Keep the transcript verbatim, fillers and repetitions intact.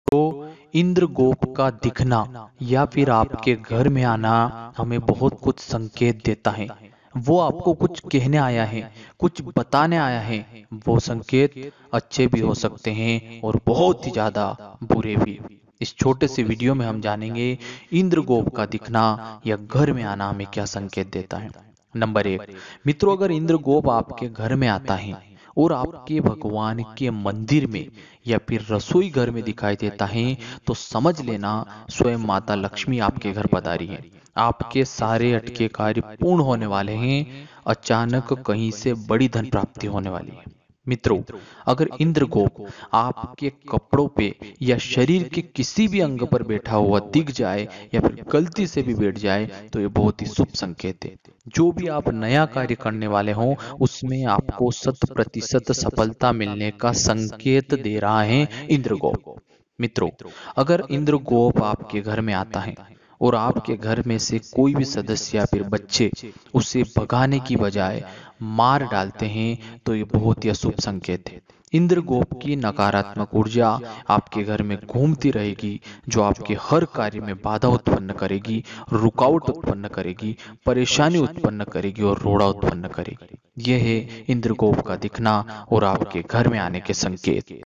तो इंद्रगोप का दिखना या फिर आपके घर में आना हमें बहुत कुछ संकेत देता है। वो आपको कुछ कहने आया है, कुछ बताने आया है। वो संकेत अच्छे भी हो सकते हैं और बहुत ही ज्यादा बुरे भी। इस छोटे से वीडियो में हम जानेंगे इंद्रगोप का दिखना या घर में आना हमें क्या संकेत देता है। नंबर एक, मित्रों, अगर इंद्रगोप आपके घर में आता है और आपके भगवान के मंदिर में या फिर रसोई घर में दिखाई देता है तो समझ लेना स्वयं माता लक्ष्मी आपके घर पधारी है। आपके सारे अटके कार्य पूर्ण होने वाले हैं। अचानक कहीं से बड़ी धन प्राप्ति होने वाली है। मित्रों, अगर इंद्रगोप आपके कपड़ों पे या शरीर के किसी भी अंग पर बैठा हुआ दिख जाए या फिर गलती से भी बैठ जाए तो ये बहुत ही शुभ संकेत है। जो भी आप नया कार्य करने वाले हों उसमें आपको शत प्रतिशत सफलता मिलने का संकेत दे रहा है इंद्रगोप। मित्रों, अगर इंद्रगोप आपके घर में आता है और आपके घर में से कोई भी सदस्य या फिर बच्चे उसे भगाने की बजाय मार डालते हैं तो ये बहुत ही अशुभ संकेत है। इंद्रगोप की नकारात्मक ऊर्जा आपके घर में घूमती रहेगी, जो आपके हर कार्य में बाधा उत्पन्न करेगी, रुकावट उत्पन्न करेगी, परेशानी उत्पन्न करेगी और रोड़ा उत्पन्न करेगी। यह है इंद्रगोप का दिखना और आपके घर में आने के संकेत।